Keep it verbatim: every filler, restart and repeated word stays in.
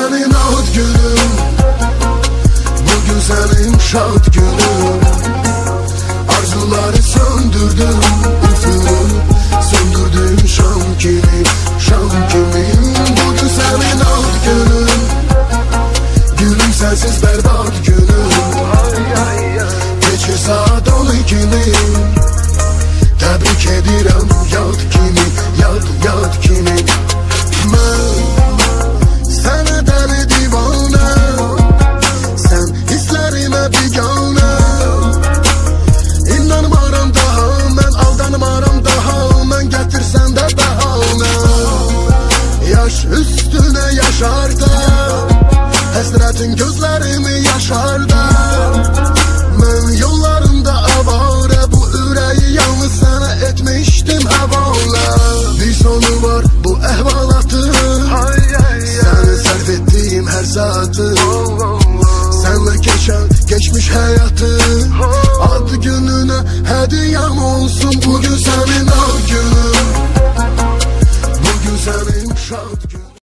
senin ad günün, bugün senin şad günün. Arzuları söndürdüm, üfürüp söndürdüm şam kimi, şam kimi. Bugün senin ad günün, gülüm sensiz berbat günüm. Geçir saat on ikini, tebrik edirəm yad kimi, yad yad kimi. Mən sənə dəli divanə, sən hisslərimə biganə. İnanmaram daha, mən aldanmaram daha, mən gətirsən də bəhanə. Yaş üstünə yaşar da, həsrətin gözlərimi yaşar da. Mən yollarımda avarə, bu ürəyi yalnız sənə etmişdim həvalə. Bir sonu var bu əhvalatın, səni sərf etdiyim hər saatın. Sənlə keçən geçmiş həyatın, ad gününə hədiyəm olsun bugün.